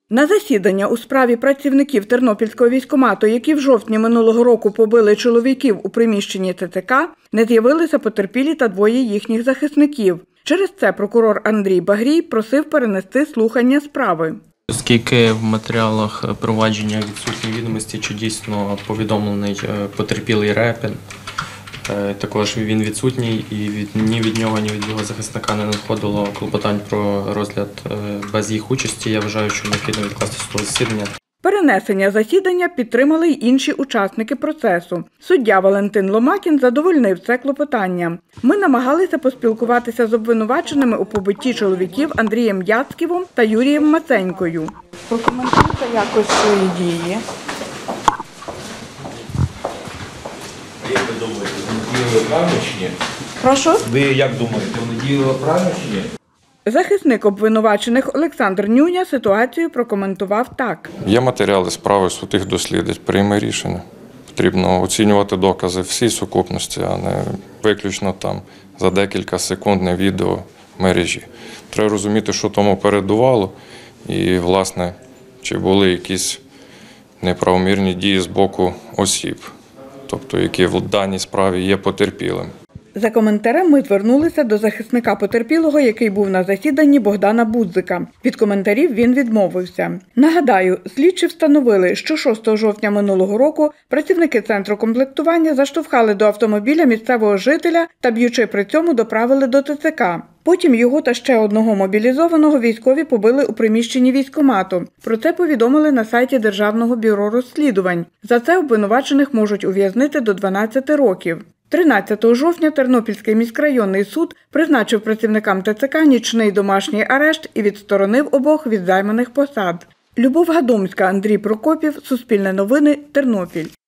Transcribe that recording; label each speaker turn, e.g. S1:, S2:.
S1: На засідання у справі працівників Тернопільського військкомату, які в жовтні минулого року побили чоловіків у приміщенні ТЦК, не з'явилися потерпілі та двоє їхніх захисників. Через це прокурор Андрій Багрій просив перенести слухання справи.
S2: Оскільки в матеріалах провадження відсутні відомості, чи дійсно повідомлений потерпілий Репін, також він відсутній і ні від нього, ні від його захисника не надходило клопотань про розгляд без їх участі. Я вважаю, що необхідно відкласти судове засідання.
S1: Перенесення засідання підтримали й інші учасники процесу. Суддя Валентин Ломакін задовольнив це клопотання. Ми намагалися поспілкуватися з обвинуваченими у побитті чоловіків Андрієм Яцьківим та Юрієм Маценькою. Прокоментуйте якось свої дії.
S3: Як ви думаєте, вони діяли правильно чи ні?
S1: Прошу?
S3: Ви як думаєте, вони діяли правильно чи ні?
S1: Захисник обвинувачених Олександр Нюня ситуацію прокоментував так.
S4: Є матеріали справи, суд їх дослідить, прийме рішення. Потрібно оцінювати докази всій сукупності, а не виключно там за декілька секунд на відео в мережі. Треба розуміти, що тому передувало і, власне, чи були якісь неправомірні дії з боку осіб, тобто які в даній справі є потерпілим.
S1: За коментарем ми звернулися до захисника потерпілого, який був на засіданні, Богдана Будзика. Від коментарів він відмовився. Нагадаю, слідчі встановили, що 6 жовтня минулого року працівники центру комплектування заштовхали до автомобіля місцевого жителя та, б'ючи при цьому, доправили до ТЦК. Потім його та ще одного мобілізованого військові побили у приміщенні військкомату. Про це повідомили на сайті Державного бюро розслідувань. За це обвинувачених можуть ув'язнити до 12 років. 13 жовтня Тернопільський міськрайонний суд призначив працівникам ТЦК нічний домашній арешт і відсторонив обох від займаних посад. Любов Гадомська, Андрій Прокопів, Суспільне новини, Тернопіль.